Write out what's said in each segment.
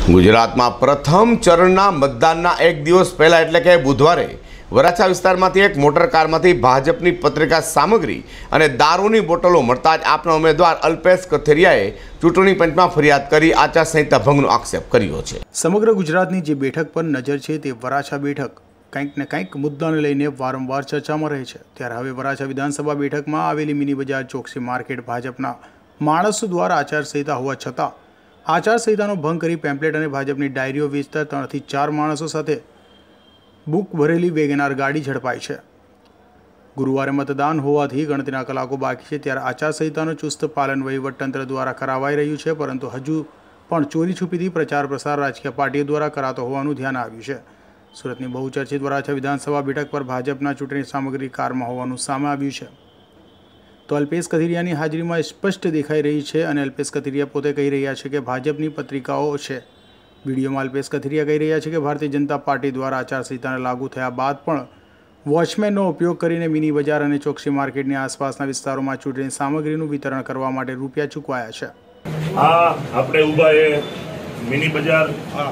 ગુજરાતમાં પ્રથમ ચરણના મતદાનના એક દિવસ પહેલા એટલે કે બુધવારે વરાછા વિસ્તારમાંથી એક મોટર કારમાંથી ભાજપની પત્રિકા સામગ્રી અને દારૂની બોટલો મળતા જ આપના ઉમેદવાર અલ્પેશ કથિરિયાએ ચૂંટણી પંચમાં ફરિયાદ કરી આચારસંહિતા ભંગનો આક્ષેપ કર્યો છે। સમગ્ર ગુજરાતની જે બેઠક પર નજર છે તે વરાછા બેઠક કંઈક ને કંઈક મુદ્દાને લઈને વારંવાર ચર્ચામાં રહે છે। ત્યારે હવે વરાછા વિધાનસભા બેઠકમાં આવેલી મિની બજાર ચોકસી માર્કેટ ભાજપના માણસો દ્વારા આચારસંહિતા હોવા છતાં આચારસંહિતાનો ભંગ કરી પેમ્પલેટ અને ભાજપની ડાયરીઓ વેચતા 3 થી 4 માણસો સાથે બુક ભરેલી વેગેનાર ગાડી ઝડપાઈ છે। ગુરુવારે મતદાન હોવાથી ગણતરીના કલાકો બાકી છે ત્યારે આચારસંહિતાનો ચુસ્ત પાલન વહીવટતંત્ર દ્વારા કરાવાઈ રહ્યું છે, પરંતુ હજુ પણ ચોરી છુપીથી પ્રચાર પ્રસાર રાજકીય પાર્ટીઓ દ્વારા કરાતો હોવાનું ધ્યાન આવ્યું છે। સુરતની બહુચર્ચિત વરાછા વિધાનસભા બેઠક પર ભાજપના ચૂંટણી સામગ્રી કારમાં હોવાનું સામે આવ્યું છે। તો અલ્પેશ કથિરિયાની હાજરીમાં સ્પષ્ટ દેખાઈ રહી છે અને અલ્પેશ કથિરિયા પોતે કહી રહ્યા છે કે ભાજપની પત્રિકાઓ છે। વિડીયોમાં અલ્પેશ કથિરિયા કહી રહ્યા છે કે ભારતીય જનતા પાર્ટી દ્વારા આચારસંહિતાને લાગુ થયા બાદ પણ વોચમેનનો ઉપયોગ કરીને મિની બજાર અને ચોકસી માર્કેટની આસપાસના વિસ્તારોમાં ચૂંટણી સામગ્રીનું વિતરણ કરવા માટે રૂપિયા ચૂકવાયા છે। આ આપણે ઊભા એ મિની બજાર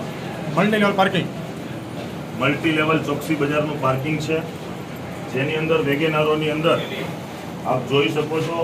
મલ્ટી લેવલ ચોકસી બજારનું પાર્કિંગ છે, જેની અંદર વેગેનારોની અંદર આપ જોઈ શકો છો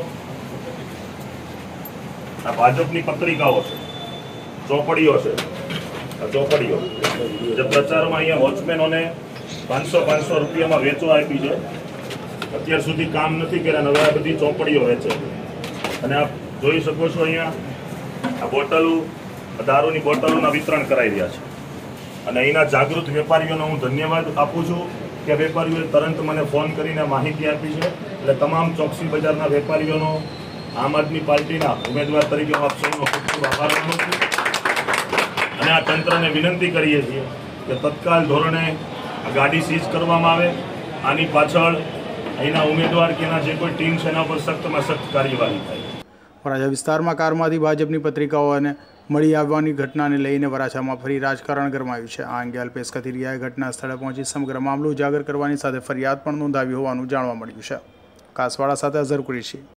આ ભાજપની પત્રિકાઓ છે, ચોપડીઓ છે। આ ચોપડીઓ જે પ્રચારમાં અહીંયા વોચમેનોને 500 રૂપિયામાં વેચવા આપી છે, અત્યાર સુધી કામ નથી કર્યા, હવે આ બધી ચોપડીઓ વેચે। અને આપ જોઈ શકો છો અહીંયા આ બોટલો, દારૂની બોટલોના વિતરણ કરાઈ રહ્યા છે। અને અહીંના જાગૃત વેપારીઓનો હું ધન્યવાદ આપું છું કે વેપારીઓએ તરત મને ફોન કરીને માહિતી આપી છે। એટલે તમામ ચોકસી બજારના વેપારીઓનો આમ આદમી પાર્ટીના ઉમેદવાર તરીકે હું આપ સૌનો ખૂબ ખૂબ આભાર માનું છું અને આ તંત્રને વિનંતી કરીએ છીએ કે તત્કાલ ધોરણે આ ગાડી સીઝ કરવામાં આવે। આની પાછળ અહીંના ઉમેદવાર કે એના જે કોઈ ટીમ છે એના પર સખ્તમાં સખ્ત કાર્યવાહી થાય। વરાછા વિસ્તારમાં કારમાંથી ભાજપની પત્રિકાઓ અને મળી આવવાની ઘટનાને લઈને વરાછામાં ફરી રાજકારણ ગરમાયું છે। આ અંગે અલ્પેશ કથિરિયાએ ઘટના સ્થળે પહોંચી સમગ્ર મામલો ઉજાગર કરવાની સાથે ફરિયાદ પણ નોંધાવી હોવાનું જાણવા મળ્યું છે। કાસવાડા સાથે અઝર કુરેશી।